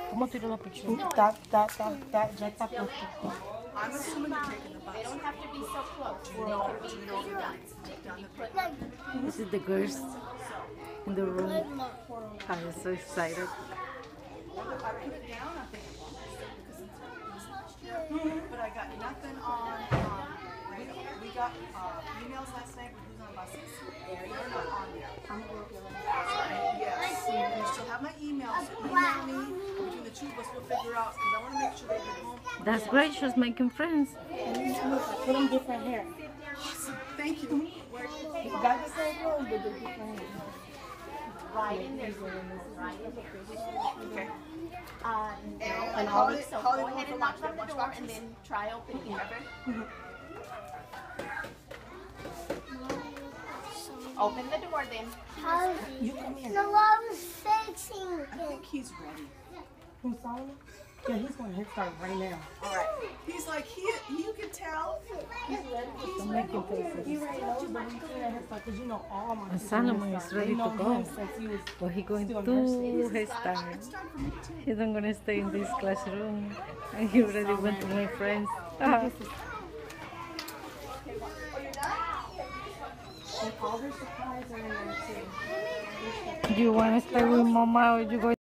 ¿Cómo tiró la picture? Ya está puesto. I'm assuming you're taking the bus. They don't have to be so close. They can be done. They can be put. This is the girls in the room. I'm so excited. I put it down, I think, but I got nothing on. We got emails last night with who's on buses. They're not on there. Yes. You still have my email, so email me. Between the two of us, we'll figure out, because I want to make sure they get home. That's great. She's making friends. Put them different hair. Awesome. Thank you. You got the same clothes, but they're different hair. Right in there. Right in there. Okay. And Holly, so Holly go wants ahead to and watch knock on that the door and then try opening it. Open the door then. You come here. The love's fixing I think he's ready. Who's Solomon? Yeah, he's going to head start right now. All right. He's like, you can tell. He's ready. He already knows, but we can't head start because you know all my kids Solomon Head is Start. ready They to know go. him since he was But he going still to nursing. his time. It's time for me too. He's not gonna stay in this classroom. And he already went to my friends. And all their supplies are in there too. Do you want to stay with Mama or you go?